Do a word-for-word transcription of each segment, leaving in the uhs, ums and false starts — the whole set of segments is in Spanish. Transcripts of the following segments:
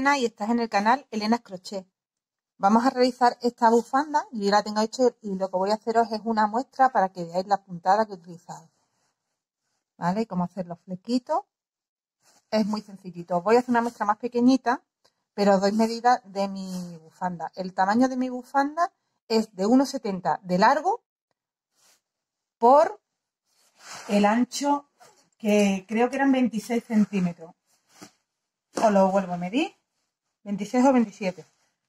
Elena y estás en el canal Elena's Crochet. Vamos a realizar esta bufanda, yo ya la tengo hecha y lo que voy a haceros es una muestra para que veáis la puntada que he utilizado. ¿Vale? Cómo hacer los flequitos. Es muy sencillito. Os voy a hacer una muestra más pequeñita, pero os doy medida de mi bufanda. El tamaño de mi bufanda es de uno setenta de largo por el ancho, que creo que eran veintiséis centímetros. Os lo vuelvo a medir. veintiséis o veintisiete.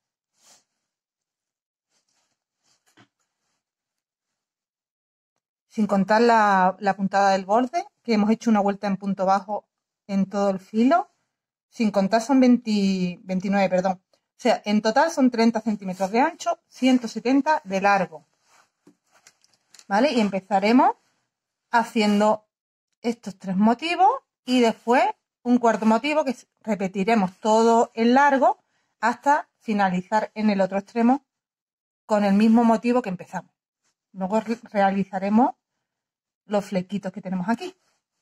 Sin contar la, la puntada del borde, que hemos hecho una vuelta en punto bajo en todo el filo. Sin contar son veinte, veintinueve, perdón. O sea, en total son treinta centímetros de ancho, ciento setenta de largo. ¿Vale? Y empezaremos haciendo estos tres motivos y después un cuarto motivo que repetiremos todo el largo hasta finalizar en el otro extremo con el mismo motivo que empezamos. Luego realizaremos los flequitos que tenemos aquí.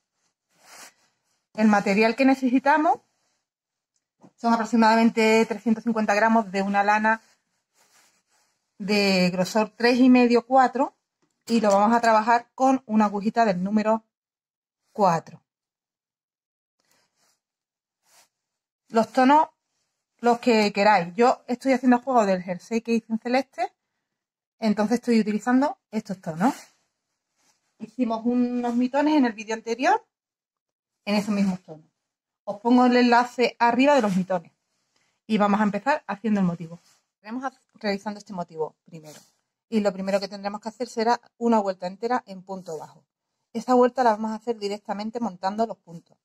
El material que necesitamos son aproximadamente trescientos cincuenta gramos de una lana de grosor tres y medio cuatro y lo vamos a trabajar con una agujita del número cuatro. Los tonos, los que queráis. Yo estoy haciendo juego del jersey que hice en celeste, entonces estoy utilizando estos tonos. Hicimos unos mitones en el vídeo anterior en esos mismos tonos. Os pongo el enlace arriba de los mitones y vamos a empezar haciendo el motivo. Estaremos realizando este motivo primero y lo primero que tendremos que hacer será una vuelta entera en punto bajo. Esta vuelta la vamos a hacer directamente montando los puntos.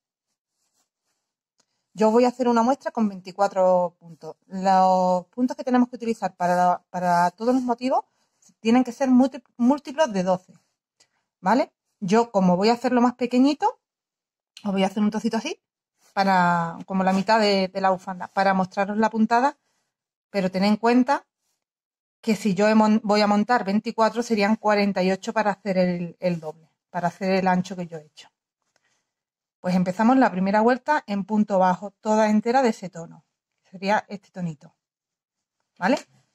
Yo voy a hacer una muestra con veinticuatro puntos. Los puntos que tenemos que utilizar para, para todos los motivos tienen que ser múltiplos de doce. ¿Vale? Yo, como voy a hacerlo más pequeñito, os voy a hacer un trocito así, para, como la mitad de, de la bufanda, para mostraros la puntada, pero tened en cuenta que si yo voy a montar veinticuatro serían cuarenta y ocho para hacer el, el doble, para hacer el ancho que yo he hecho. Pues empezamos la primera vuelta en punto bajo, toda entera de ese tono. Sería este tonito. ¿Vale?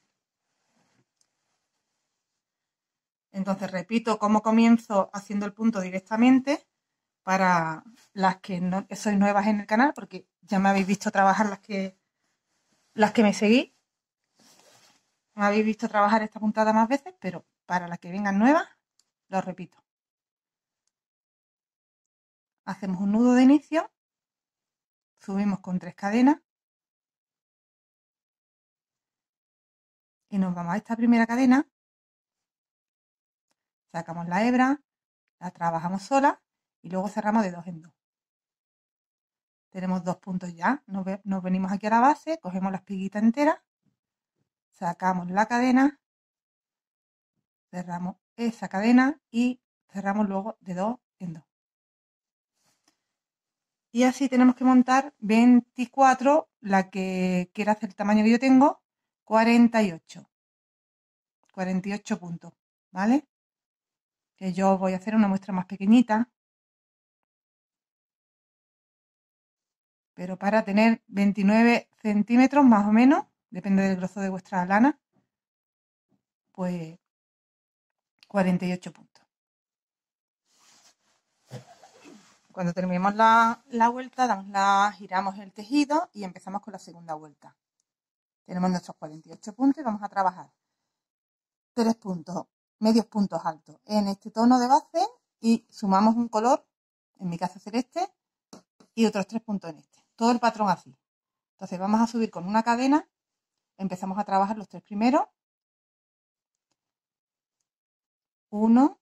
Entonces repito cómo comienzo haciendo el punto directamente para las que no que sois nuevas en el canal, porque ya me habéis visto trabajar las que las que me seguís. Me habéis visto trabajar esta puntada más veces, pero para las que vengan nuevas, lo repito. Hacemos un nudo de inicio, subimos con tres cadenas y nos vamos a esta primera cadena, sacamos la hebra, la trabajamos sola y luego cerramos de dos en dos. Tenemos dos puntos ya, nos, ve, nos venimos aquí a la base, cogemos la espiguita entera, sacamos la cadena, cerramos esa cadena y cerramos luego de dos en dos. Y así tenemos que montar veinticuatro, la que quiera hacer el tamaño que yo tengo, cuarenta y ocho. cuarenta y ocho puntos, ¿vale? Que yo voy a hacer una muestra más pequeñita. Pero para tener veintinueve centímetros más o menos, depende del grosor de vuestra lana, pues cuarenta y ocho puntos. Cuando terminemos la, la vuelta, damos la, giramos el tejido y empezamos con la segunda vuelta. Tenemos nuestros cuarenta y ocho puntos y vamos a trabajar tres puntos, medios puntos altos en este tono de base y sumamos un color, en mi caso celeste, y otros tres puntos en este. Todo el patrón así. Entonces vamos a subir con una cadena, empezamos a trabajar los tres primeros. Uno,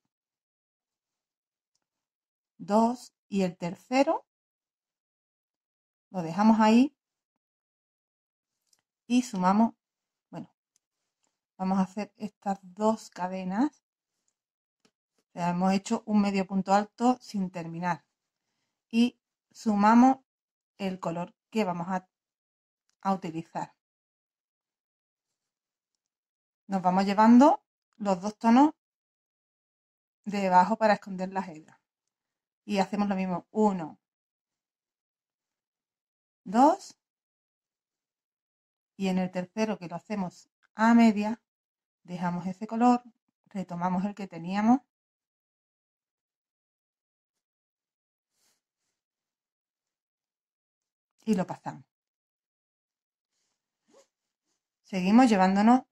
dos y el tercero lo dejamos ahí y sumamos, bueno, vamos a hacer estas dos cadenas. O sea, hemos hecho un medio punto alto sin terminar y sumamos el color que vamos a, a utilizar. Nos vamos llevando los dos tonos de debajo para esconder las hebras y hacemos lo mismo, uno, dos Y en el tercero, que lo hacemos a media, dejamos ese color, retomamos el que teníamos y lo pasamos. Seguimos llevándonos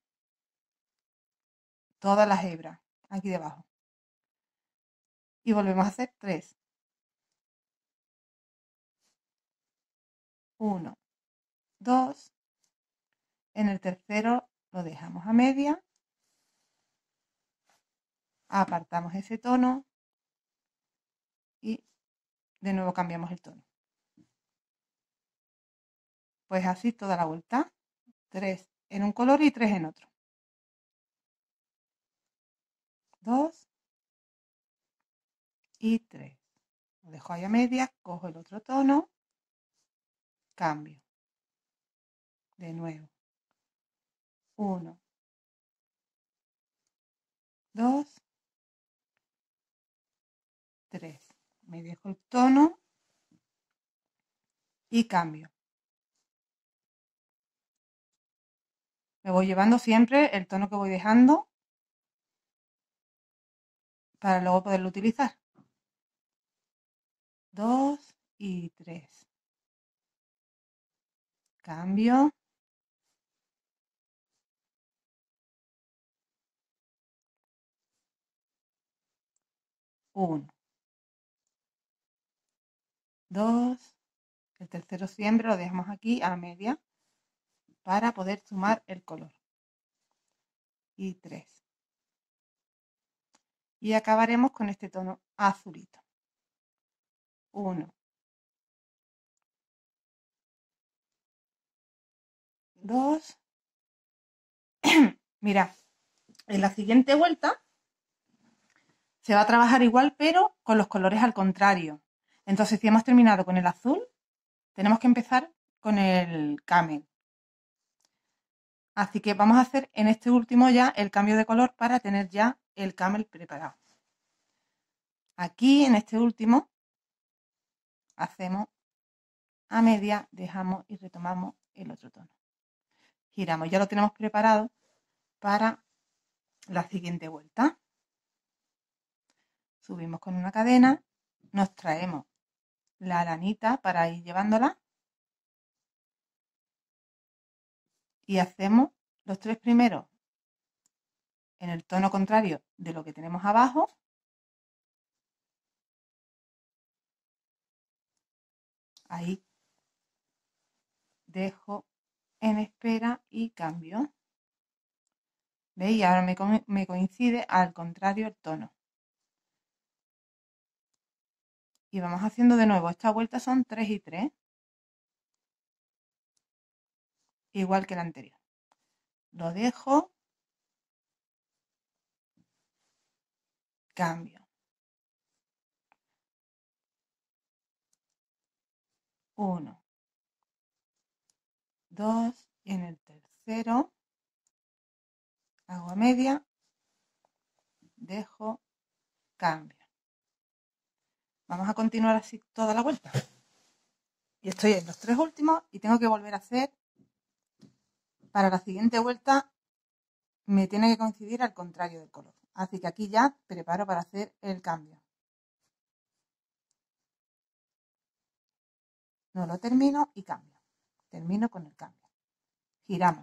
todas las hebras aquí debajo. Y volvemos a hacer tres. uno, dos. En el tercero lo dejamos a media. Apartamos ese tono y de nuevo cambiamos el tono. Pues así toda la vuelta. tres en un color y tres en otro. dos y tres. Lo dejo ahí a media, cojo el otro tono, cambio. De nuevo. uno, dos, tres. Me dejo el tono y cambio. Me voy llevando siempre el tono que voy dejando para luego poderlo utilizar. dos y tres. Cambio. uno, dos. El tercero siempre lo dejamos aquí a media para poder sumar el color. Y tres. Y acabaremos con este tono azulito. uno, dos. Mira, en la siguiente vuelta se va a trabajar igual, pero con los colores al contrario. Entonces, si hemos terminado con el azul, tenemos que empezar con el camel. Así que vamos a hacer en este último ya el cambio de color para tener ya el camel preparado. Aquí, en este último, hacemos a media, dejamos y retomamos el otro tono. Giramos, ya lo tenemos preparado para la siguiente vuelta. Subimos con una cadena, nos traemos la lanita para ir llevándola y hacemos los tres primeros en el tono contrario de lo que tenemos abajo. Ahí dejo en espera y cambio. ¿Veis? Ahora me, co me coincide al contrario el tono. Y vamos haciendo de nuevo. Esta vuelta son tres y tres. Igual que la anterior. Lo dejo. Cambio. uno, dos. Y en el tercero hago a media. Dejo. Cambio. Vamos a continuar así toda la vuelta. Y estoy en los tres últimos y tengo que volver a hacer, para la siguiente vuelta me tiene que coincidir al contrario del color. Así que aquí ya preparo para hacer el cambio. No lo termino y cambio. Termino con el cambio. Giramos.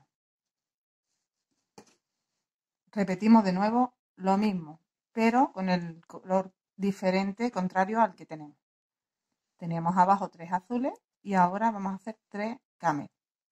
Repetimos de nuevo lo mismo, pero con el color diferente, contrario al que tenemos. Teníamos abajo tres azules y ahora vamos a hacer tres camel.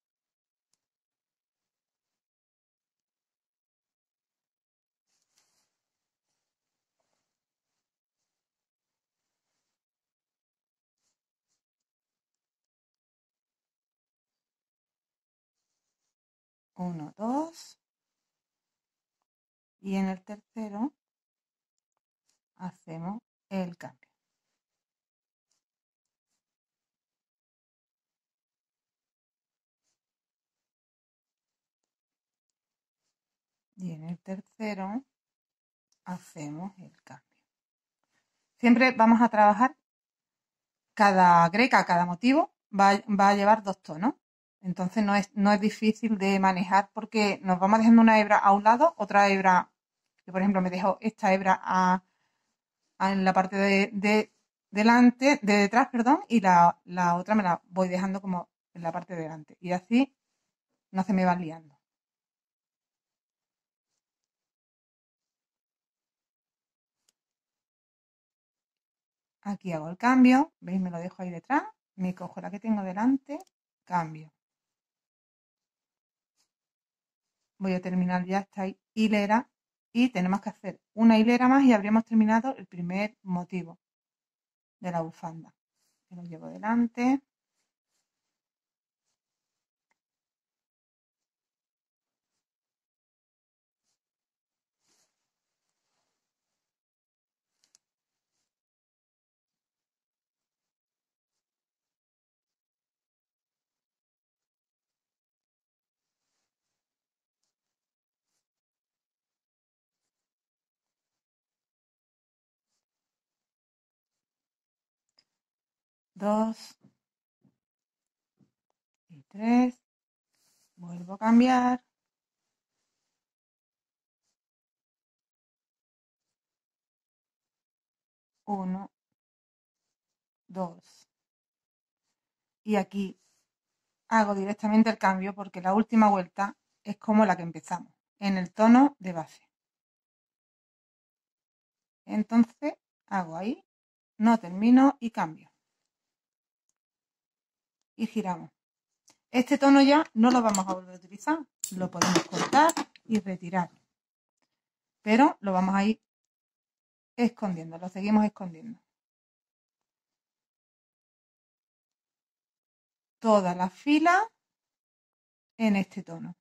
Uno, dos. Y en el tercero hacemos el cambio. Y en el tercero hacemos el cambio. Siempre vamos a trabajar, cada greca, cada motivo va, va a llevar dos tonos. Entonces no es, no es difícil de manejar porque nos vamos dejando una hebra a un lado, otra hebra, yo por ejemplo me dejo esta hebra a, a en la parte de, de delante, de detrás, perdón, y la, la otra me la voy dejando como en la parte de delante. Y así no se me van liando. Aquí hago el cambio, ¿veis? Me lo dejo ahí detrás, me cojo la que tengo delante, cambio. Voy a terminar ya esta hilera y tenemos que hacer una hilera más y habríamos terminado el primer motivo de la bufanda. Lo llevo delante. Dos y tres. Vuelvo a cambiar. Uno, dos. Y aquí hago directamente el cambio porque la última vuelta es como la que empezamos, en el tono de base. Entonces hago ahí, no termino y cambio. Y giramos. Este tono ya no lo vamos a volver a utilizar. Lo podemos cortar y retirar. Pero lo vamos a ir escondiendo, lo seguimos escondiendo. Todas las filas en este tono.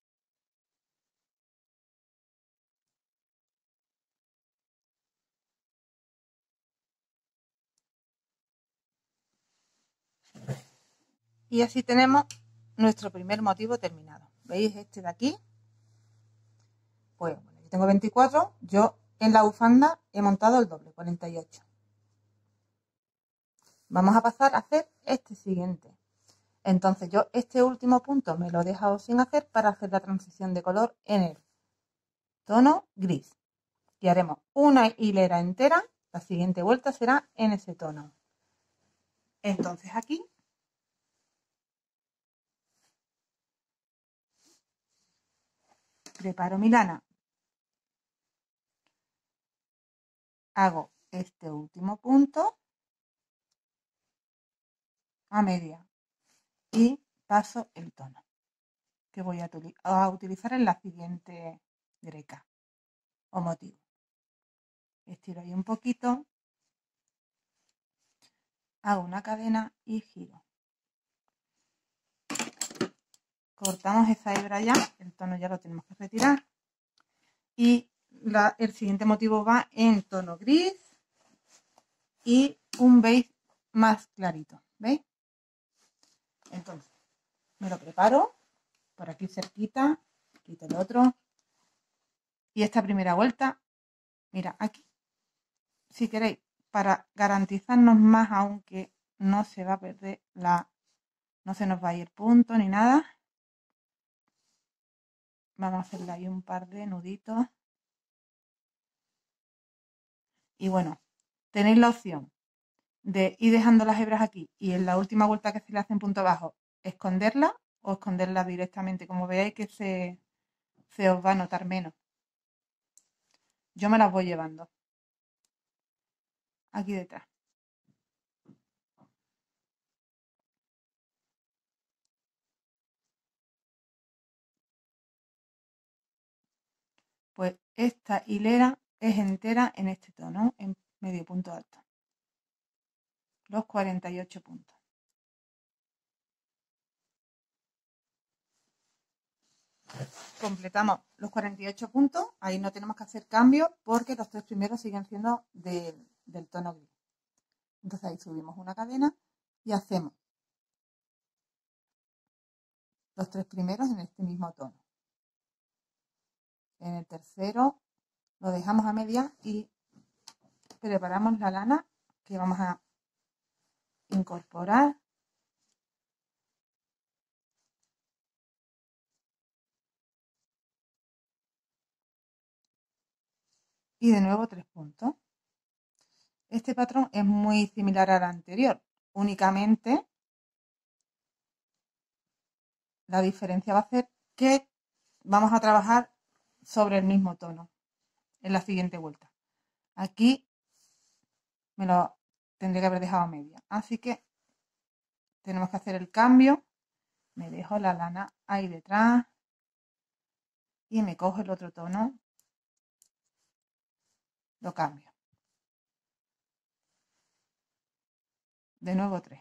Y así tenemos nuestro primer motivo terminado. ¿Veis este de aquí? Pues bueno, yo tengo veinticuatro, yo en la bufanda he montado el doble, cuarenta y ocho. Vamos a pasar a hacer este siguiente. Entonces yo este último punto me lo he dejado sin hacer para hacer la transición de color en el tono gris. Y haremos una hilera entera, la siguiente vuelta será en ese tono. Entonces aquí preparo mi lana, hago este último punto a media y paso el tono que voy a, a utilizar en la siguiente greca o motivo. Estiro ahí un poquito, hago una cadena y giro. Cortamos esa hebra ya, el tono ya lo tenemos que retirar. Y la, el siguiente motivo va en tono gris y un beige más clarito, ¿veis? Entonces, me lo preparo por aquí cerquita, quito el otro. Y esta primera vuelta, mira, aquí, si queréis, para garantizarnos más, aunque no se va a perder la, no se nos va a ir punto ni nada, vamos a hacerle ahí un par de nuditos. Y bueno, tenéis la opción de ir dejando las hebras aquí y en la última vuelta que se le hace en punto bajo, esconderla o esconderla directamente. Como veáis que se, se os va a notar menos. Yo me las voy llevando aquí detrás. Pues esta hilera es entera en este tono, en medio punto alto. Los cuarenta y ocho puntos. Completamos los cuarenta y ocho puntos, ahí no tenemos que hacer cambios porque los tres primeros siguen siendo de, del tono gris. Entonces ahí subimos una cadena y hacemos los tres primeros en este mismo tono. En el tercero lo dejamos a media y preparamos la lana que vamos a incorporar y de nuevo tres puntos. Este patrón es muy similar al anterior, únicamente la diferencia va a ser que vamos a trabajar sobre el mismo tono en la siguiente vuelta. Aquí me lo tendría que haber dejado a media, así que tenemos que hacer el cambio. Me dejo la lana ahí detrás y me cojo el otro tono, lo cambio. De nuevo tres.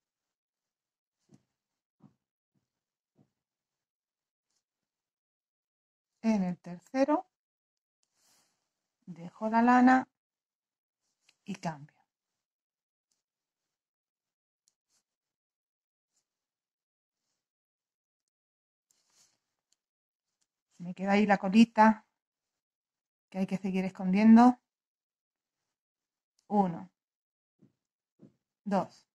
En el tercero dejo la lana y cambio. Me queda ahí la colita que hay que seguir escondiendo. Uno, dos.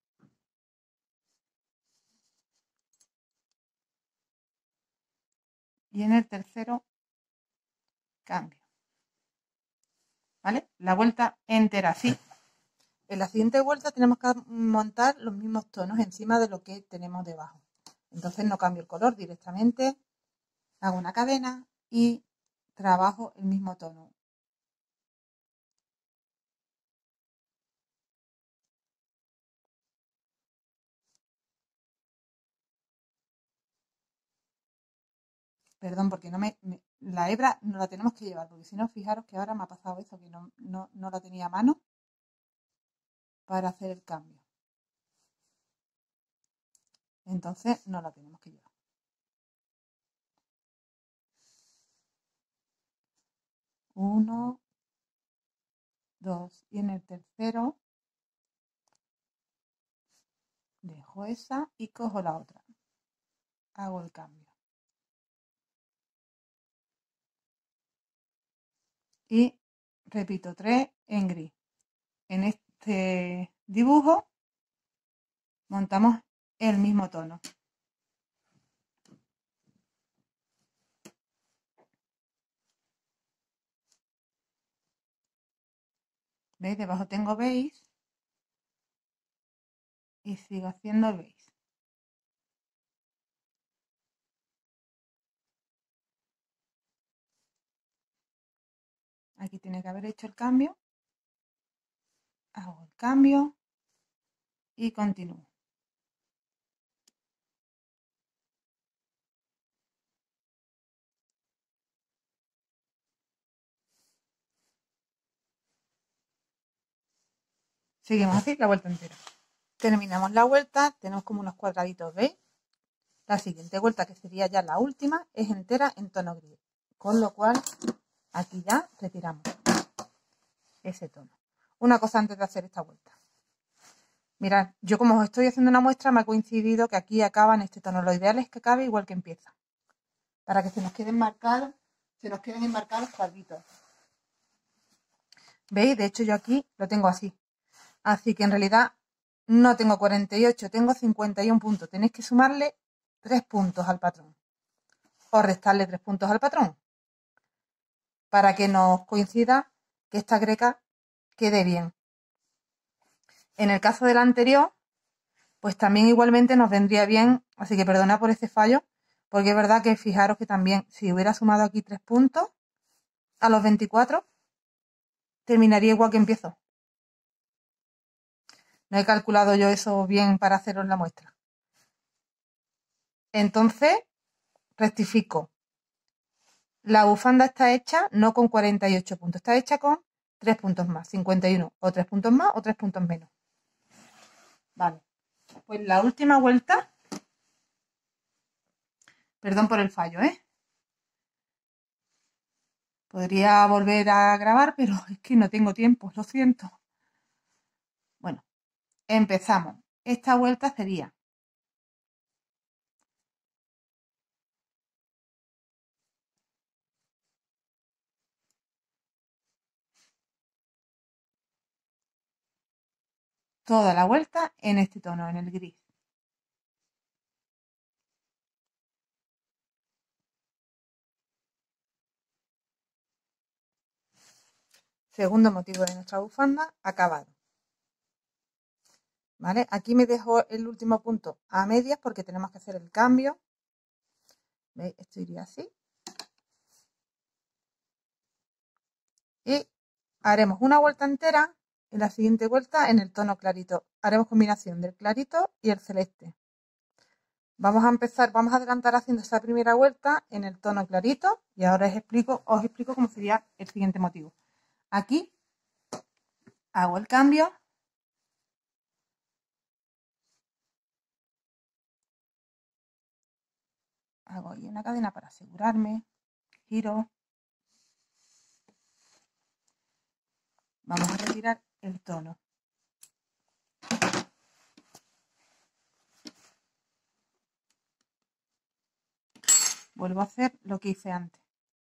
Y en el tercero cambio. ¿Vale? La vuelta entera así. En la siguiente vuelta tenemos que montar los mismos tonos encima de lo que tenemos debajo. Entonces no cambio el color directamente, hago una cadena y trabajo el mismo tono. Perdón, porque no me, me- la hebra no la tenemos que llevar, porque si no, fijaros que ahora me ha pasado eso, que no, no, no la tenía a mano para hacer el cambio. Entonces no la tenemos que llevar. Uno, dos. Y en el tercero dejo esa y cojo la otra. Hago el cambio. Y repito tres en gris. En este dibujo montamos el mismo tono. ¿Veis? Debajo tengo beige y sigo haciendo el beige. Aquí tiene que haber hecho el cambio. Hago el cambio y continúo. Seguimos así la vuelta entera. Terminamos la vuelta, tenemos como unos cuadraditos, ¿veis? La siguiente vuelta, que sería ya la última, es entera en tono gris. Con lo cual, aquí ya retiramos ese tono. Una cosa antes de hacer esta vuelta. Mirad, yo como os estoy haciendo una muestra, me ha coincidido que aquí acaba en este tono. Lo ideal es que acabe igual que empieza. Para que se nos queden marcados, se nos queden enmarcados cuadritos. ¿Veis? De hecho yo aquí lo tengo así. Así que en realidad no tengo cuarenta y ocho, tengo cincuenta y uno puntos. Tenéis que sumarle tres puntos al patrón. O restarle tres puntos al patrón. Para que nos coincida que esta greca quede bien. En el caso del anterior, pues también igualmente nos vendría bien, así que perdona por este fallo, porque es verdad que fijaros que también si hubiera sumado aquí tres puntos a los veinticuatro, terminaría igual que empiezo. No he calculado yo eso bien para haceros la muestra. Entonces, rectifico. La bufanda está hecha no con cuarenta y ocho puntos, está hecha con tres puntos más, cincuenta y uno, o tres puntos más o tres puntos menos. Vale, pues la última vuelta, perdón por el fallo, ¿eh? Podría volver a grabar, pero es que no tengo tiempo, lo siento. Bueno, empezamos. Esta vuelta sería toda la vuelta en este tono, en el gris. Segundo motivo de nuestra bufanda, acabado. ¿Vale? Aquí me dejo el último punto a medias porque tenemos que hacer el cambio. ¿Veis? Esto iría así. Y haremos una vuelta entera y la siguiente vuelta en el tono clarito. Haremos combinación del clarito y el celeste. Vamos a empezar, vamos a adelantar haciendo esa primera vuelta en el tono clarito y ahora os explico, os explico cómo sería el siguiente motivo. Aquí hago el cambio. Hago ahí una cadena para asegurarme. Giro. Vamos a retirar el tono. Vuelvo a hacer lo que hice antes.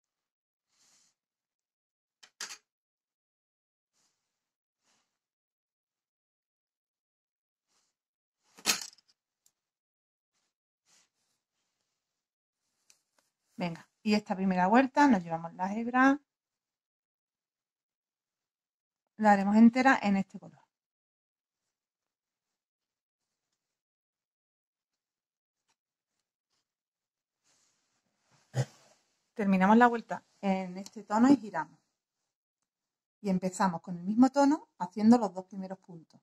Venga, y esta primera vuelta nos llevamos la hebra. La haremos entera en este color. Terminamos la vuelta en este tono y giramos. Y empezamos con el mismo tono haciendo los dos primeros puntos.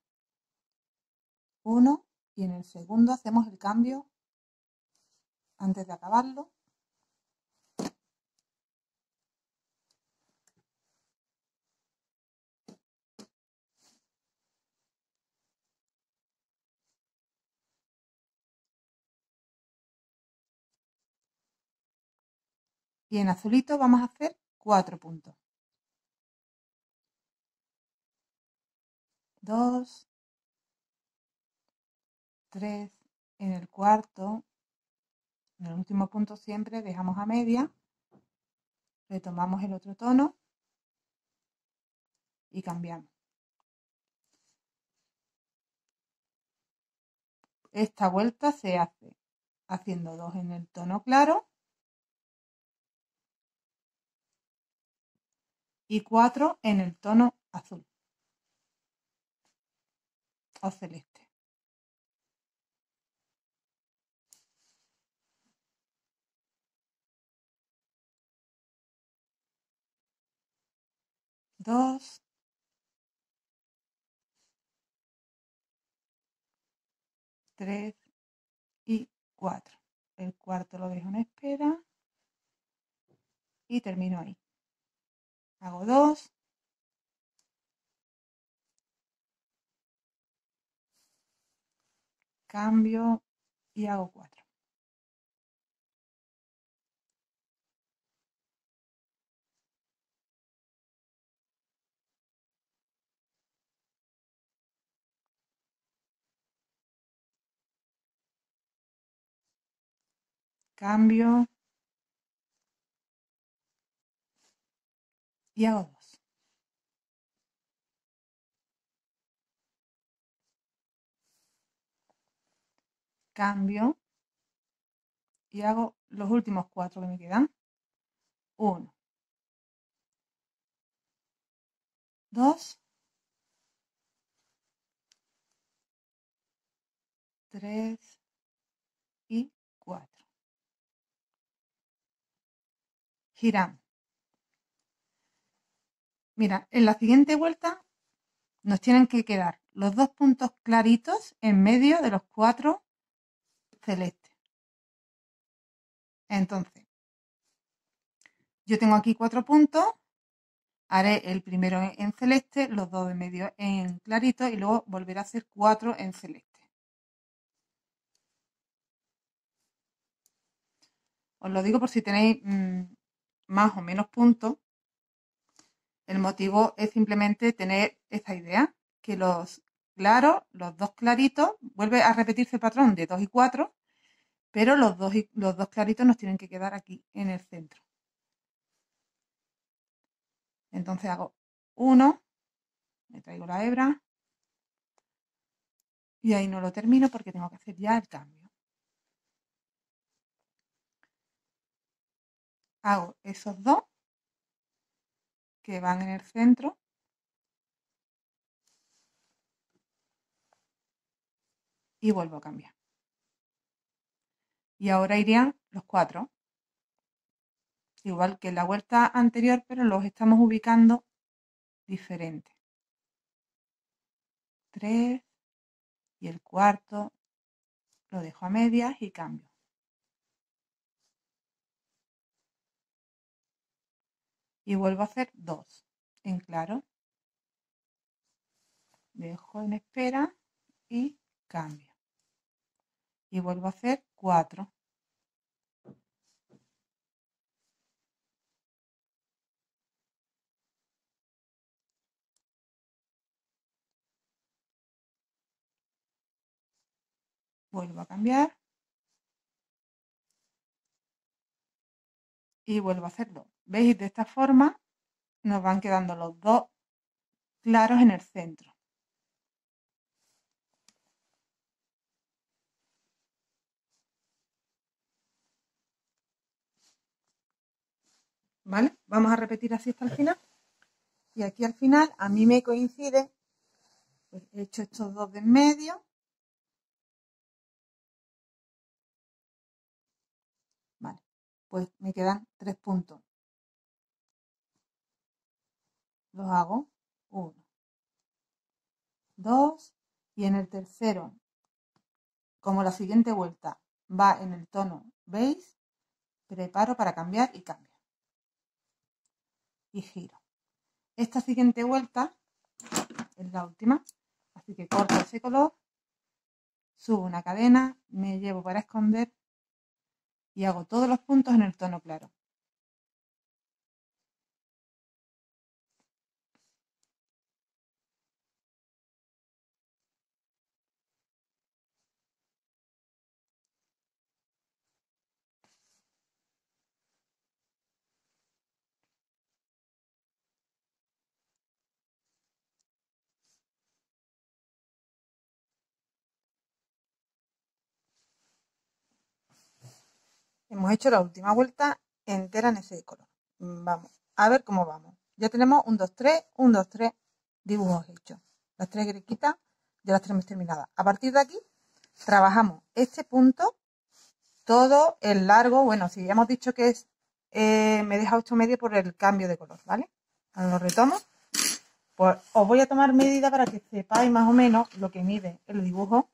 Uno, y en el segundo hacemos el cambio antes de acabarlo. Y en azulito vamos a hacer cuatro puntos. Dos, tres, en el cuarto, en el último punto siempre dejamos a media, retomamos el otro tono y cambiamos. Esta vuelta se hace haciendo dos en el tono claro y cuatro en el tono azul o celeste. Dos, tres y cuatro. El cuarto lo dejo en espera y termino ahí. Hago dos, cambio y hago cuatro. Cambio y hago dos. Cambio y hago los últimos cuatro que me quedan. Uno, dos, tres y cuatro. Giramos. Mira, en la siguiente vuelta nos tienen que quedar los dos puntos claritos en medio de los cuatro celestes. Entonces, yo tengo aquí cuatro puntos, haré el primero en celeste, los dos de medio en clarito y luego volveré a hacer cuatro en celeste. Os lo digo por si tenéis mmm, más o menos puntos. El motivo es simplemente tener esta idea, que los claros, los dos claritos, vuelve a repetirse el patrón de dos y cuatro, pero los dos, los dos claritos nos tienen que quedar aquí en el centro. Entonces hago uno, me traigo la hebra y ahí no lo termino porque tengo que hacer ya el cambio. Hago esos dos que van en el centro y vuelvo a cambiar. Y ahora irían los cuatro, igual que en la vuelta anterior, pero los estamos ubicando diferentes. Tres y el cuarto lo dejo a medias y cambio. Y vuelvo a hacer dos en claro. Dejo en espera y cambio. Y vuelvo a hacer cuatro. Vuelvo a cambiar. Y vuelvo a hacer dos. ¿Veis? De esta forma nos van quedando los dos claros en el centro. ¿Vale? Vamos a repetir así hasta el final. Y aquí al final a mí me coincide, pues he hecho estos dos de en medio. Vale, pues me quedan tres puntos. Los hago uno, dos y en el tercero, como la siguiente vuelta va en el tono beige, preparo para cambiar y cambio. Y giro. Esta siguiente vuelta es la última, así que corto ese color, subo una cadena, me llevo para esconder y hago todos los puntos en el tono claro. Hemos hecho la última vuelta entera en ese color. Vamos a ver cómo vamos. Ya tenemos un, dos, tres, un, dos, tres dibujos hechos. Las tres grequitas ya las tenemos terminadas. A partir de aquí trabajamos este punto, todo el largo. Bueno, si ya hemos dicho que es, eh, me he dejado ocho medio por el cambio de color, ¿vale? Ahora lo retomo. Pues os voy a tomar medida para que sepáis más o menos lo que mide el dibujo.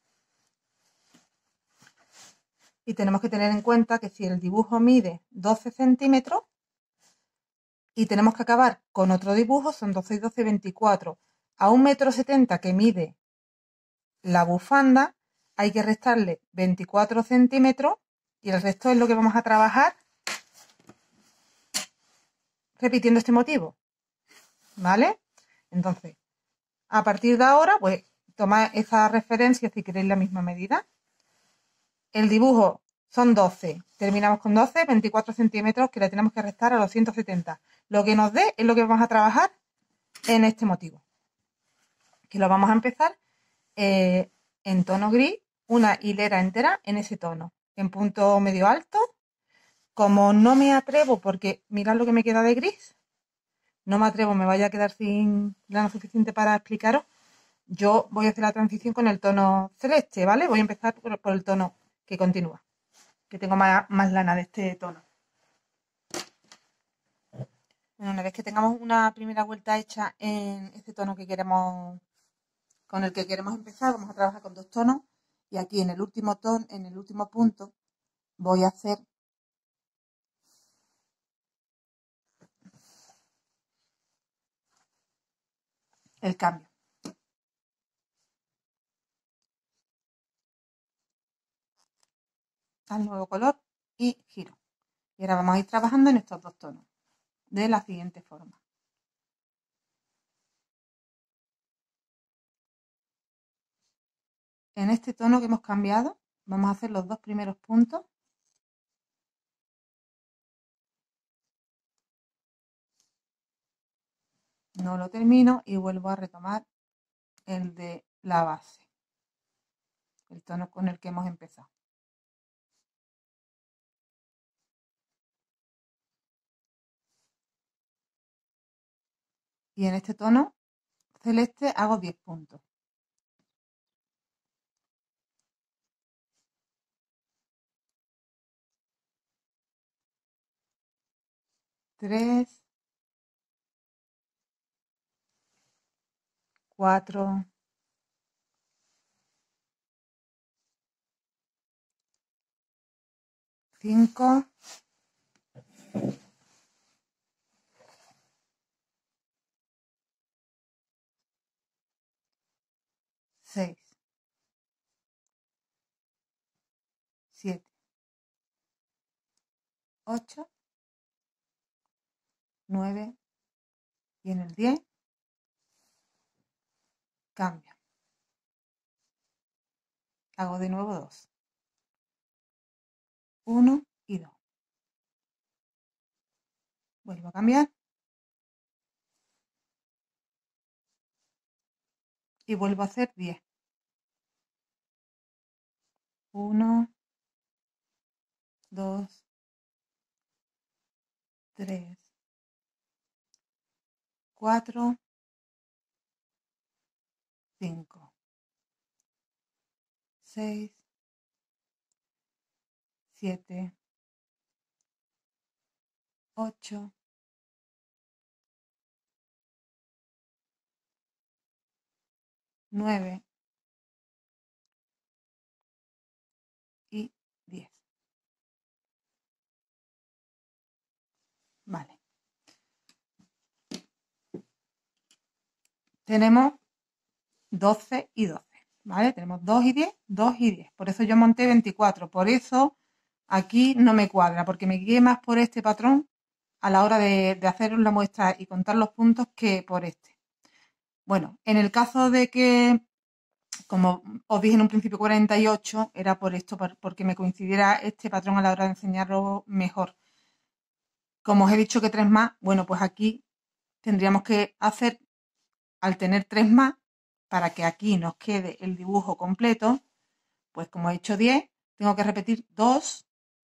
Y tenemos que tener en cuenta que si el dibujo mide doce centímetros y tenemos que acabar con otro dibujo, son doce y doce, veinticuatro. A un metro setenta que mide la bufanda hay que restarle veinticuatro centímetros y el resto es lo que vamos a trabajar repitiendo este motivo, ¿vale? Entonces, a partir de ahora, pues tomad esa referencia si queréis la misma medida. El dibujo son doce, terminamos con doce, veinticuatro centímetros que le tenemos que restar a los ciento setenta. Lo que nos dé es lo que vamos a trabajar en este motivo, que lo vamos a empezar eh, en tono gris, una hilera entera en ese tono, en punto medio alto. Como no me atrevo, porque mirad lo que me queda de gris, no me atrevo, me vaya a quedar sin lana suficiente para explicaros, yo voy a hacer la transición con el tono celeste, ¿vale? Voy a empezar por, por el tono que continúa, que tengo más, más lana de este tono. Bueno, una vez que tengamos una primera vuelta hecha en este tono que queremos, con el que queremos empezar, vamos a trabajar con dos tonos y aquí en el último tono, en el último punto, voy a hacer el cambio al nuevo color y giro. Y ahora vamos a ir trabajando en estos dos tonos de la siguiente forma. En este tono que hemos cambiado, vamos a hacer los dos primeros puntos. No lo termino y vuelvo a retomar el de la base, el tono con el que hemos empezado. Y en este tono celeste hago diez puntos. tres, cuatro, cinco, seis, siete, ocho, nueve y en el diez cambio. Hago de nuevo dos. uno y dos. Vuelvo a cambiar. Y vuelvo a hacer diez. uno, dos, tres, cuatro, cinco, seis, siete, ocho, nueve y diez. Vale. Tenemos doce y doce, ¿vale? Tenemos dos y diez, dos y diez. Por eso yo monté veinticuatro. Por eso aquí no me cuadra, porque me guié más por este patrón a la hora de, de hacer la muestra y contar los puntos que por este. Bueno, en el caso de que, como os dije en un principio cuarenta y ocho, era por esto, porque me coincidiera este patrón a la hora de enseñarlo mejor. Como os he dicho que tres más, bueno, pues aquí tendríamos que hacer, al tener tres más, para que aquí nos quede el dibujo completo, pues como he hecho diez, tengo que repetir dos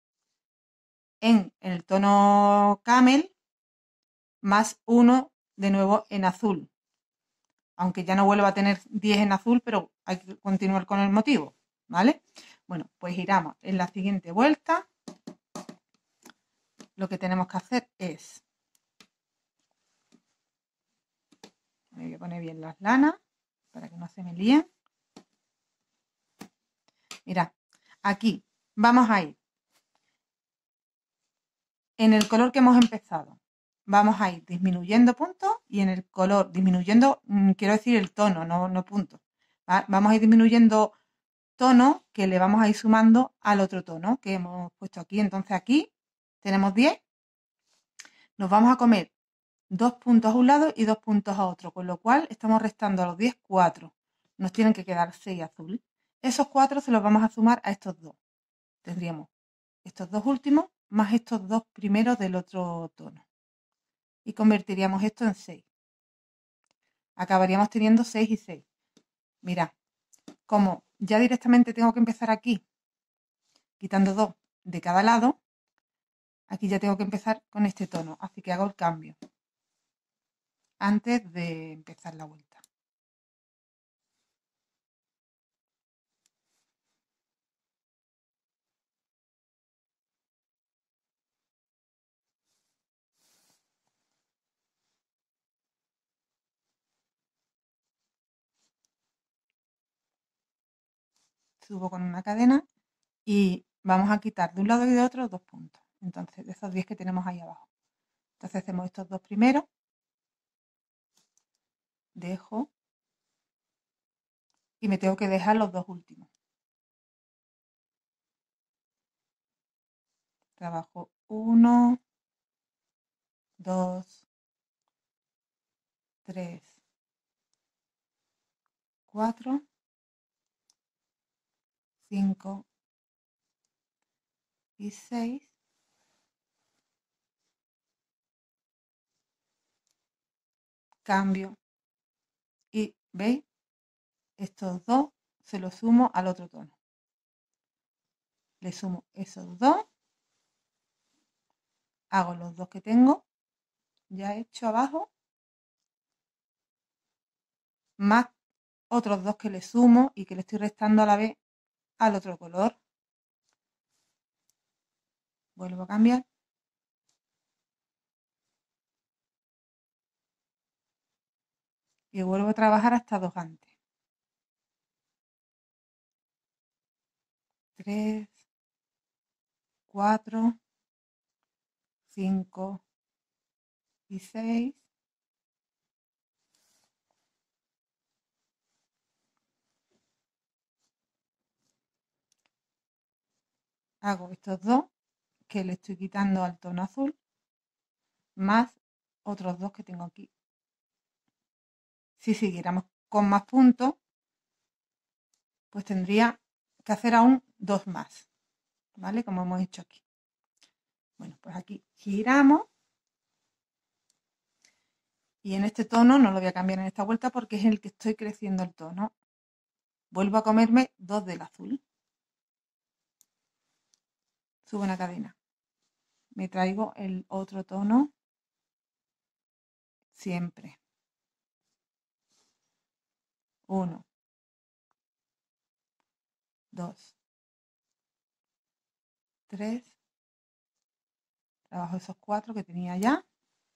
en el tono camel, más uno de nuevo en azul. Aunque ya no vuelva a tener diez en azul, pero hay que continuar con el motivo, ¿vale? Bueno, pues giramos en la siguiente vuelta. Lo que tenemos que hacer es, me voy a poner bien las lanas para que no se me líen. Mirad, aquí vamos a ir en el color que hemos empezado. Vamos a ir disminuyendo puntos y en el color, disminuyendo, quiero decir el tono, no, no puntos. ¿Va? Vamos a ir disminuyendo tono que le vamos a ir sumando al otro tono que hemos puesto aquí. Entonces aquí tenemos diez. Nos vamos a comer dos puntos a un lado y dos puntos a otro, con lo cual estamos restando a los diez cuatro. Nos tienen que quedar seis azul. Esos cuatro se los vamos a sumar a estos dos. Tendríamos estos dos últimos más estos dos primeros del otro tono. Y convertiríamos esto en seis. Acabaríamos teniendo seis y seis. Mirad, como ya directamente tengo que empezar aquí, quitando dos de cada lado, aquí ya tengo que empezar con este tono. Así que hago el cambio antes de empezar la vuelta. Subo con una cadena y vamos a quitar de un lado y de otro dos puntos. Entonces, de esos diez que tenemos ahí abajo. Entonces hacemos estos dos primeros. Dejo. Y me tengo que dejar los dos últimos. Trabajo uno, dos, tres, cuatro, cinco y seis. Cambio. Y, ¿veis? Estos dos se los sumo al otro tono. Le sumo esos dos. Hago los dos que tengo ya hecho abajo. Más otros dos que le sumo y que le estoy restando a la vez al otro color. Vuelvo a cambiar. y vuelvo a trabajar hasta dos antes. tres, cuatro, cinco y seis. Hago estos dos que le estoy quitando al tono azul, más otros dos que tengo aquí. Si siguiéramos con más puntos, pues tendría que hacer aún dos más, ¿vale? Como hemos hecho aquí. Bueno, pues aquí giramos y en este tono no lo voy a cambiar en esta vuelta porque es el que estoy creciendo el tono. Vuelvo a comerme dos del azul. Subo una cadena. Me traigo el otro tono siempre. Uno, dos, tres. Trabajo esos cuatro que tenía ya.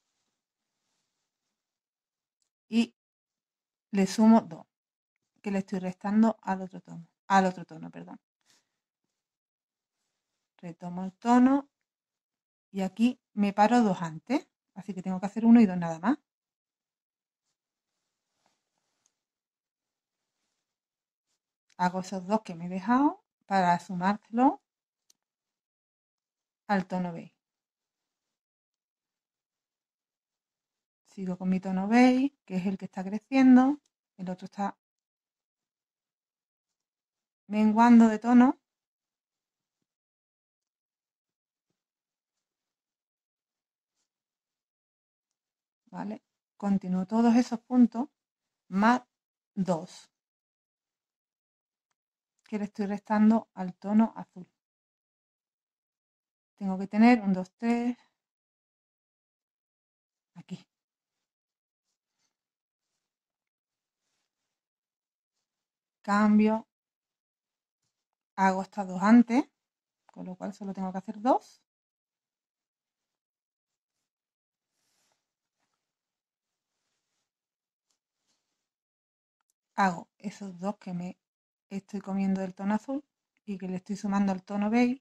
Y le sumo dos, que le estoy restando al otro tono. Al otro tono, perdón. Retomo el tono y aquí me paro dos antes. Así que tengo que hacer uno y dos nada más. Hago esos dos que me he dejado para sumárselo al tono beige. Sigo con mi tono beige, que es el que está creciendo. El otro está menguando de tono. ¿Vale? Continúo todos esos puntos más dos que le estoy restando al tono azul. Tengo que tener un, dos, tres aquí. Cambio, hago estas dos antes, con lo cual solo tengo que hacer dos. Hago esos dos que me estoy comiendo del tono azul y que le estoy sumando al tono beige.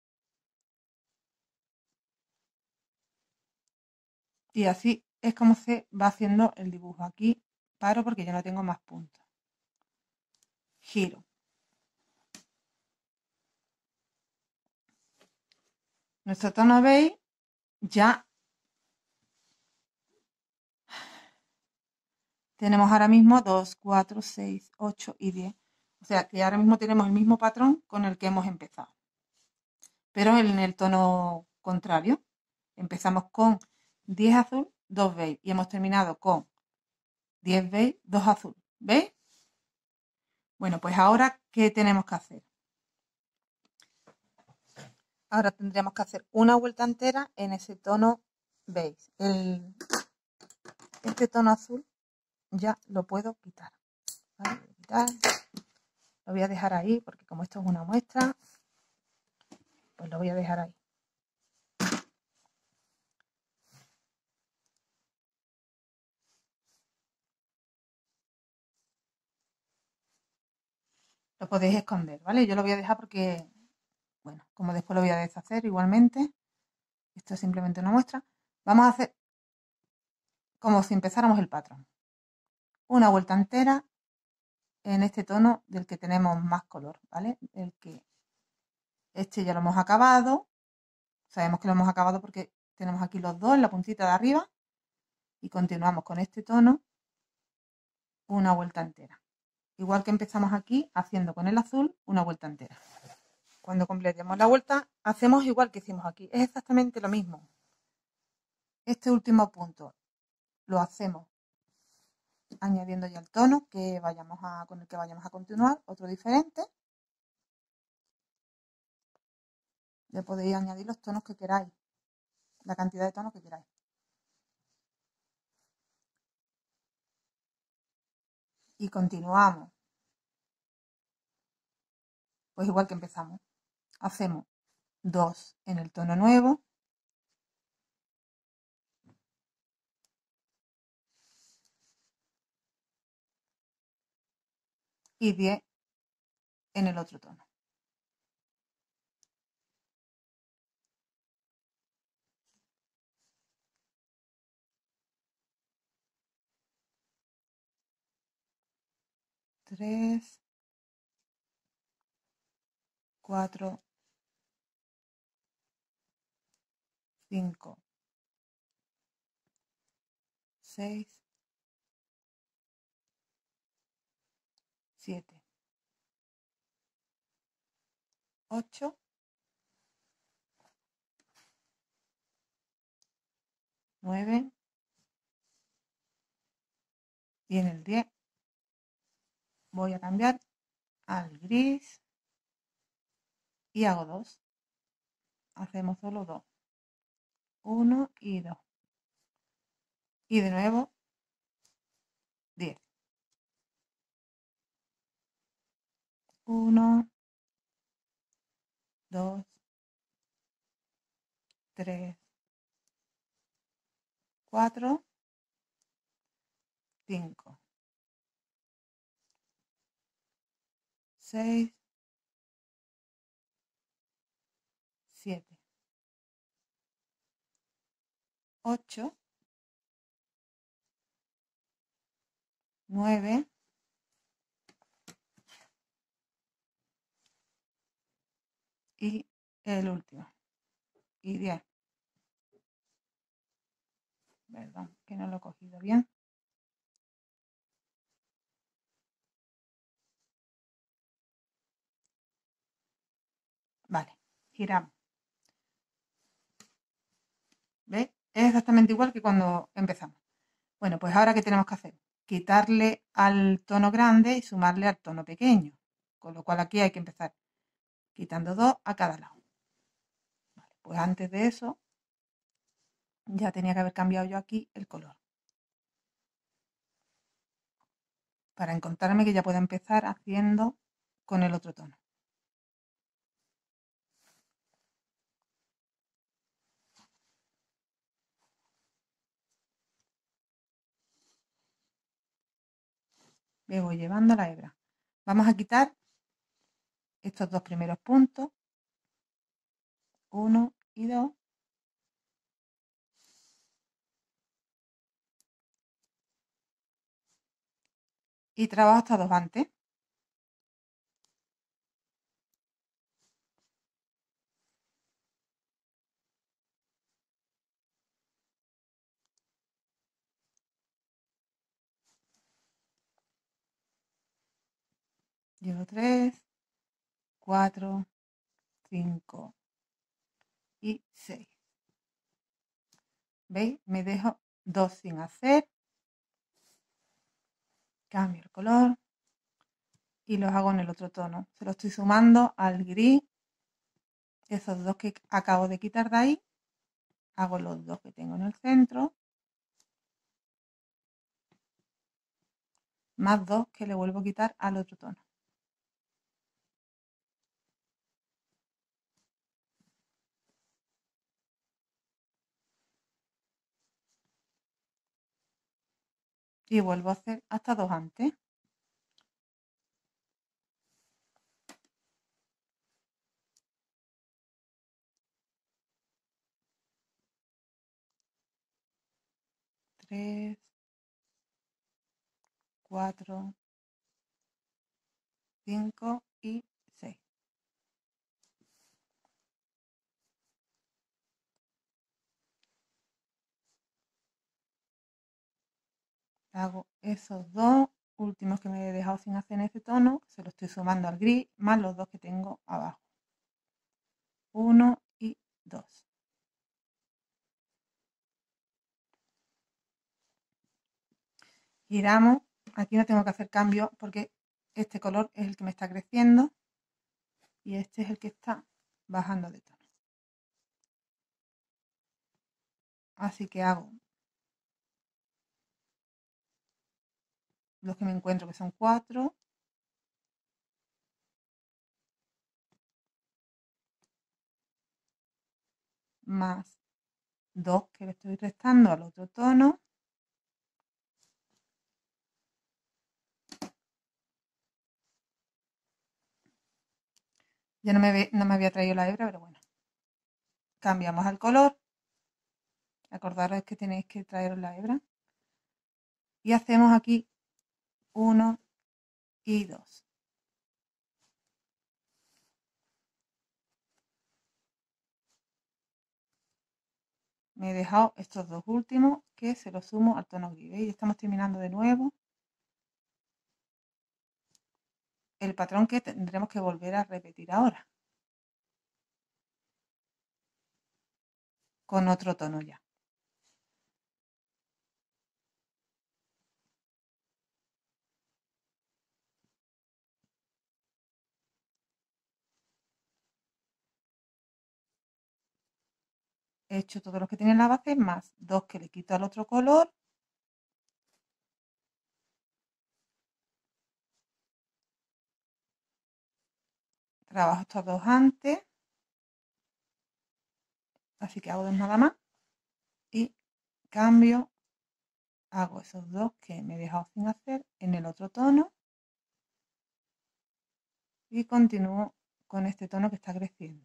Y así es como se va haciendo el dibujo. Aquí paro porque ya no tengo más puntos. Giro. Nuestro tono beige ya tenemos ahora mismo dos, cuatro, seis, ocho y diez. O sea que ahora mismo tenemos el mismo patrón con el que hemos empezado. Pero en el tono contrario. Empezamos con diez azul, dos beige. Y hemos terminado con diez beige, dos azul. ¿Veis? Bueno, pues ahora, ¿qué tenemos que hacer? Ahora tendríamos que hacer una vuelta entera en ese tono beige. El, este tono azul ya lo puedo quitar. ¿Vale? Voy a quitar. Lo voy a dejar ahí porque como esto es una muestra, pues lo voy a dejar ahí. Lo podéis esconder, ¿vale? Yo lo voy a dejar porque, bueno, como después lo voy a deshacer igualmente. Esto es simplemente una muestra. Vamos a hacer como si empezáramos el patrón. Una vuelta entera en este tono del que tenemos más color, ¿vale? El que este ya lo hemos acabado. Sabemos que lo hemos acabado porque tenemos aquí los dos en la puntita de arriba. Y continuamos con este tono una vuelta entera. Igual que empezamos aquí haciendo con el azul una vuelta entera. Cuando completemos la vuelta hacemos igual que hicimos aquí. Es exactamente lo mismo. Este último punto lo hacemos añadiendo ya el tono que vayamos a, con el que vayamos a continuar, otro diferente. Le podéis añadir los tonos que queráis, la cantidad de tonos que queráis. Y continuamos. Pues igual que empezamos. Hacemos dos en el tono nuevo. y diez en el otro tono. tres, cuatro, cinco, seis, siete, ocho, nueve y en el diez voy a cambiar al gris y hago dos. Hacemos solo dos. uno y dos. Y de nuevo diez. uno, dos, tres, cuatro, cinco, seis, siete, ocho, nueve y el último. Y diez. Perdón, que no lo he cogido bien. Vale, giramos. ¿Veis? Es exactamente igual que cuando empezamos. Bueno, pues ahora ¿qué tenemos que hacer? Quitarle al tono grande y sumarle al tono pequeño. Con lo cual aquí hay que empezar quitando dos a cada lado. Vale, pues antes de eso ya tenía que haber cambiado yo aquí el color. Para encontrarme que ya puedo empezar haciendo con el otro tono. Me voy llevando la hebra. Vamos a quitar estos dos primeros puntos, uno y dos, y trabajo hasta dos antes. Llevo tres, cuatro, cinco y seis. ¿Veis? Me dejo dos sin hacer. Cambio el color y los hago en el otro tono. Se lo estoy sumando al gris. Esos dos que acabo de quitar de ahí. Hago los dos que tengo en el centro. Más dos que le vuelvo a quitar al otro tono. Y vuelvo a hacer hasta dos antes. Tres, cuatro, cinco y seis. Hago esos dos últimos que me he dejado sin hacer en ese tono, se lo estoy sumando al gris, más los dos que tengo abajo. Uno y dos. Giramos. Aquí no tengo que hacer cambio porque este color es el que me está creciendo y este es el que está bajando de tono. Así que hago los que me encuentro, que son cuatro, más dos que le estoy restando al otro tono, Ya no me, ve- no me había traído la hebra, pero bueno. Cambiamos al color. Acordaros que tenéis que traeros la hebra. Y hacemos aquí uno y dos. Me he dejado estos dos últimos que se los sumo al tono gris. ¿Veis? Estamos terminando de nuevo el patrón que tendremos que volver a repetir ahora. Con otro tono ya. He hecho todos los que tienen la base, más dos que le quito al otro color. Trabajo estos dos antes. Así que hago dos nada más. Y cambio. Hago esos dos que me he dejado sin hacer en el otro tono. Y continúo con este tono que está creciendo.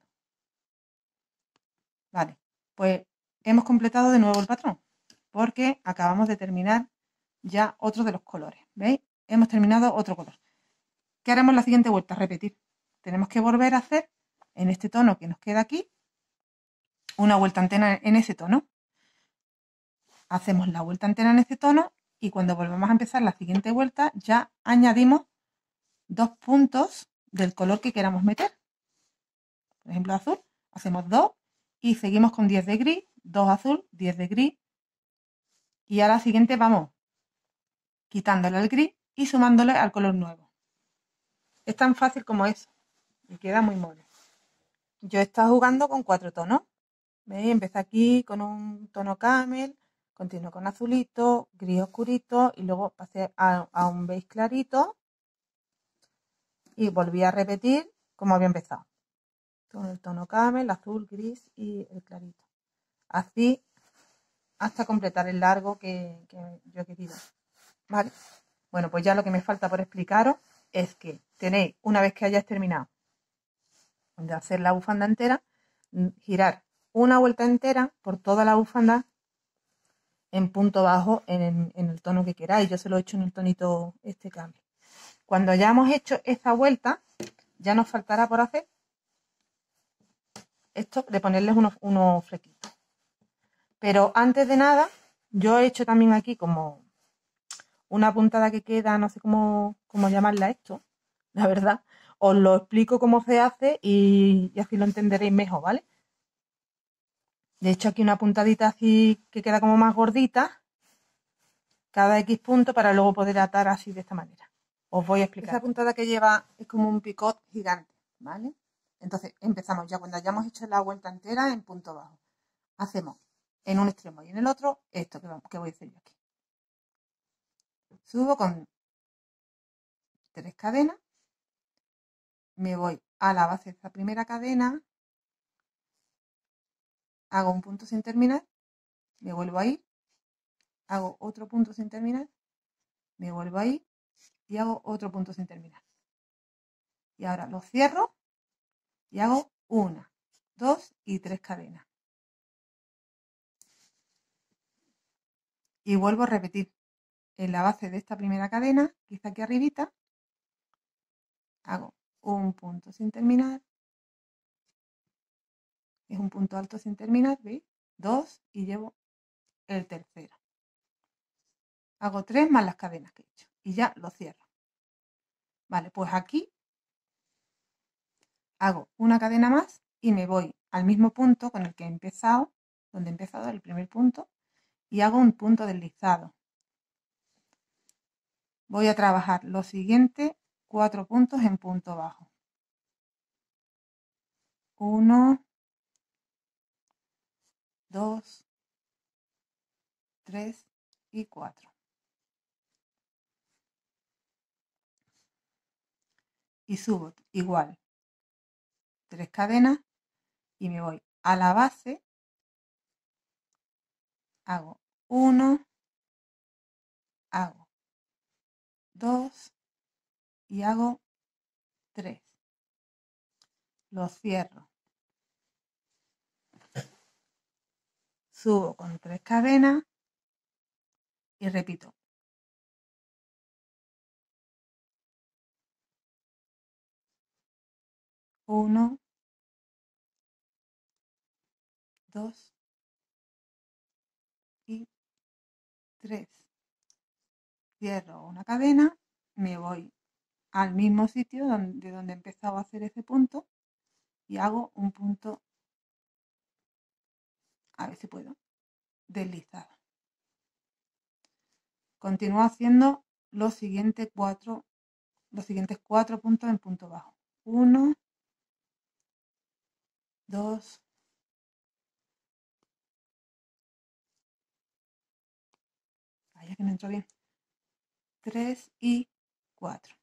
Vale, pues hemos completado de nuevo el patrón. Porque acabamos de terminar ya otro de los colores. ¿Veis? Hemos terminado otro color. ¿Qué haremos la siguiente vuelta? Repetir. Tenemos que volver a hacer en este tono que nos queda aquí una vuelta entera en ese tono. Hacemos la vuelta entera en ese tono y cuando volvamos a empezar la siguiente vuelta ya añadimos dos puntos del color que queramos meter. Por ejemplo, azul. Hacemos dos y seguimos con diez de gris, dos azul, diez de gris. Y a la siguiente vamos quitándole el gris y sumándole al color nuevo. Es tan fácil como eso. Y queda muy mono. Yo he estado jugando con cuatro tonos. ¿Veis? Empecé aquí con un tono camel, continué con azulito, gris oscurito y luego pasé a, a un beige clarito y volví a repetir como había empezado. Con el tono camel, azul, gris y el clarito. Así hasta completar el largo que, que yo he querido. ¿Vale? Bueno, pues ya lo que me falta por explicaros es que tenéis, una vez que hayáis terminado de hacer la bufanda entera, girar una vuelta entera por toda la bufanda en punto bajo en, en el tono que queráis. Yo se lo he hecho en el tonito este cambio. Cuando hayamos hecho esta vuelta, ya nos faltará por hacer esto de ponerles unos, unos flequitos. Pero antes de nada, yo he hecho también aquí como una puntada que queda, no sé cómo, cómo llamarla esto, la verdad. Os lo explico cómo se hace y, y así lo entenderéis mejor, ¿vale? De hecho, aquí una puntadita así que queda como más gordita, cada X punto para luego poder atar así de esta manera. Os voy a explicar. Esa puntada que lleva es como un picot gigante, ¿vale? Entonces empezamos ya cuando hayamos hecho la vuelta entera en punto bajo. Hacemos en un extremo y en el otro esto que, que voy a hacer yo aquí. Subo con tres cadenas, me voy a la base de esta primera cadena, hago un punto sin terminar, me vuelvo a ir, hago otro punto sin terminar, me vuelvo a ir y hago otro punto sin terminar. Y ahora lo cierro y hago una, dos y tres cadenas. Y vuelvo a repetir en la base de esta primera cadena, que está aquí arribita, hago un punto sin terminar, es un punto alto sin terminar, ¿veis? Dos y llevo el tercero. Hago tres más las cadenas que he hecho y ya lo cierro. Vale, pues aquí hago una cadena más y me voy al mismo punto con el que he empezado, donde he empezado el primer punto, y hago un punto deslizado. Voy a trabajar los siguientes cuatro puntos en punto bajo. Uno, dos, tres y cuatro. Y subo igual tres cadenas y me voy a la base, hago uno, hago dos y hago tres. lo cierro, subo con tres cadenas y repito. Uno, dos y tres. Cierro una cadena, me voy al mismo sitio donde, donde he empezado a hacer ese punto y hago un punto, a ver si puedo, deslizado. Continúo haciendo los siguientes cuatro, los siguientes cuatro puntos en punto bajo. Uno, dos, vaya que no entro bien, tres y cuatro.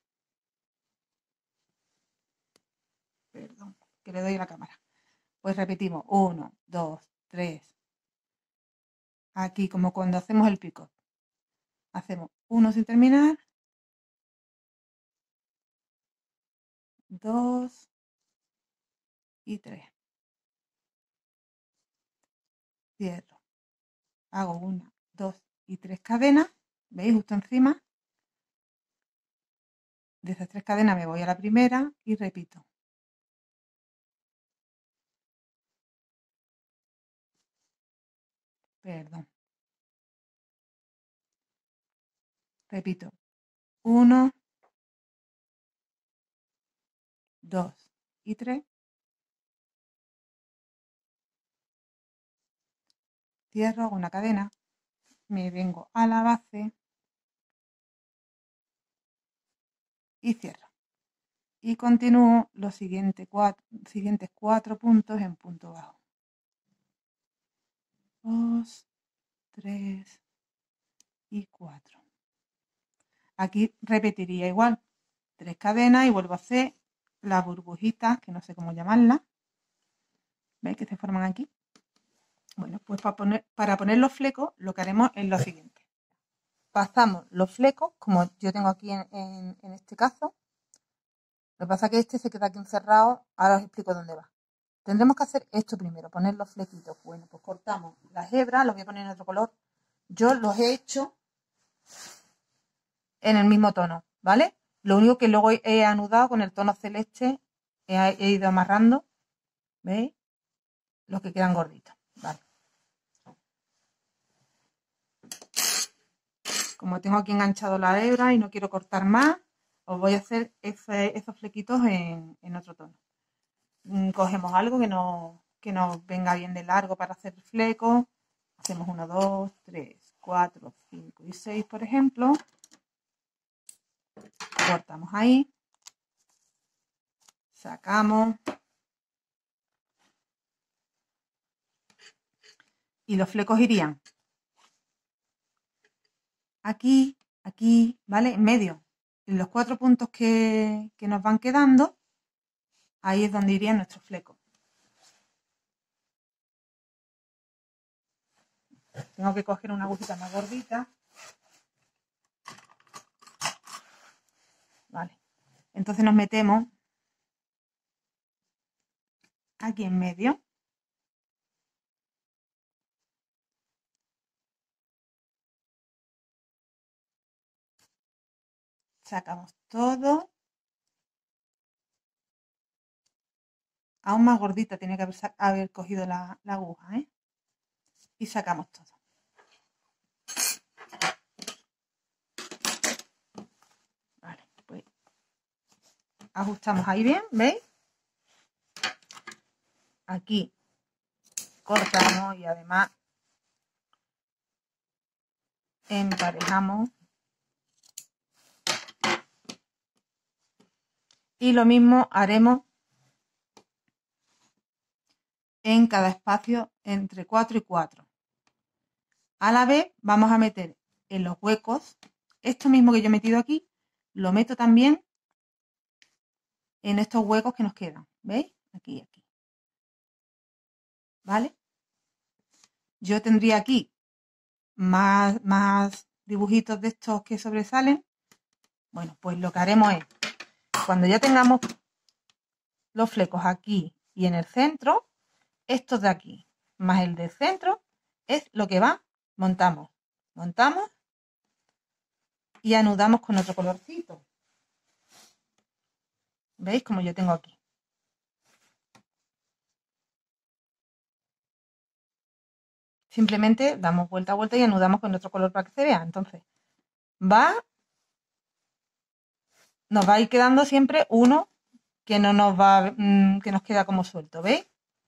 Perdón, que le doy a la cámara. Pues repetimos, uno, dos, tres. Aquí como cuando hacemos el picot. Hacemos uno sin terminar, dos y tres. Cierro. Hago una, dos y tres cadenas. ¿Veis? Justo encima. De esas tres cadenas me voy a la primera y repito. Perdón. Repito. Uno, dos y tres. Cierro, hago una cadena. Me vengo a la base y cierro. Y continúo los siguientes cuatro, siguientes cuatro puntos en punto bajo. Dos, tres y cuatro. Aquí repetiría igual. Tres cadenas y vuelvo a hacer las burbujitas, que no sé cómo llamarlas. ¿Veis que se forman aquí? Bueno, pues para poner, para poner los flecos lo que haremos es lo siguiente. Pasamos los flecos, como yo tengo aquí en, en, en este caso. Lo que pasa es que este se queda aquí encerrado. Ahora os explico dónde va. Tendremos que hacer esto primero, poner los flequitos. Bueno, pues cortamos las hebras, los voy a poner en otro color. Yo los he hecho en el mismo tono, ¿vale? Lo único que luego he anudado con el tono celeste, he, he ido amarrando, ¿veis? Los que quedan gorditos, ¿vale? Como tengo aquí enganchado la hebra y no quiero cortar más, os voy a hacer ese, esos flequitos en, en otro tono. Cogemos algo que, no, que nos venga bien de largo para hacer flecos. Hacemos uno, dos, tres, cuatro, cinco y seis, por ejemplo. Cortamos ahí. Sacamos. Y los flecos irían aquí, aquí, ¿vale? En medio. En los cuatro puntos que, que nos van quedando, ahí es donde irían nuestros flecos. Tengo que coger una agujita más gordita. Vale. Entonces nos metemos aquí en medio. Sacamos todo. Aún más gordita tiene que haber, haber cogido la, la aguja, ¿eh? Y sacamos todo. Vale, pues ajustamos ahí bien, ¿veis? Aquí cortamos y además emparejamos. Y lo mismo haremos en cada espacio entre cuatro y cuatro. A la vez vamos a meter en los huecos, esto mismo que yo he metido aquí, lo meto también en estos huecos que nos quedan. ¿Veis? Aquí y aquí. ¿Vale? Yo tendría aquí más, más dibujitos de estos que sobresalen. Bueno, pues lo que haremos es, cuando ya tengamos los flecos aquí y en el centro, estos de aquí, más el del centro, es lo que va, montamos, montamos y anudamos con otro colorcito. ¿Veis? Como yo tengo aquí. Simplemente damos vuelta a vuelta y anudamos con otro color para que se vea. Entonces, va, nos va a ir quedando siempre uno que no nos va, mmm, que nos queda como suelto, ¿veis?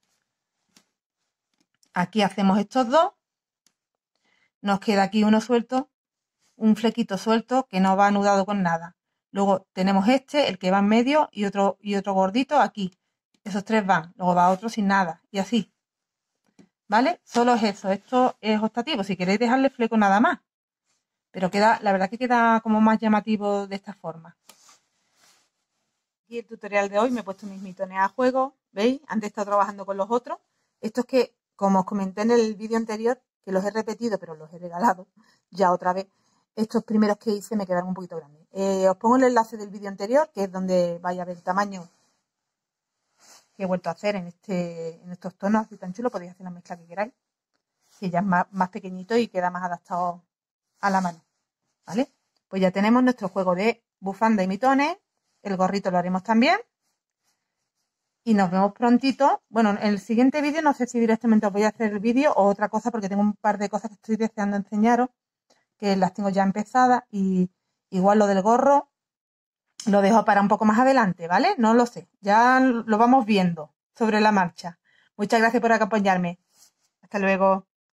Aquí hacemos estos dos, nos queda aquí uno suelto, un flequito suelto que no va anudado con nada. Luego tenemos este, el que va en medio y otro, y otro gordito aquí. Esos tres van, luego va otro sin nada y así. ¿Vale? Solo es eso, esto es optativo, si queréis dejarle fleco nada más. Pero queda, la verdad que queda como más llamativo de esta forma. Aquí el tutorial de hoy me he puesto mis mitones a juego, ¿veis? Antes he estado trabajando con los otros. Estos que, como os comenté en el vídeo anterior, que los he repetido, pero los he regalado ya otra vez. Estos primeros que hice me quedaron un poquito grandes. Eh, os pongo el enlace del vídeo anterior, que es donde vais a ver el tamaño que he vuelto a hacer en, este, en estos tonos así tan chulos. Podéis hacer la mezcla que queráis. Si ya es más, más pequeñito y queda más adaptado a la mano. ¿Vale? Pues ya tenemos nuestro juego de bufanda y mitones. El gorrito lo haremos también. Y nos vemos prontito. Bueno, en el siguiente vídeo no sé si directamente os voy a hacer el vídeo o otra cosa, porque tengo un par de cosas que estoy deseando enseñaros, que las tengo ya empezadas, y igual lo del gorro lo dejo para un poco más adelante, ¿vale? No lo sé. Ya lo vamos viendo sobre la marcha. Muchas gracias por acompañarme. Hasta luego.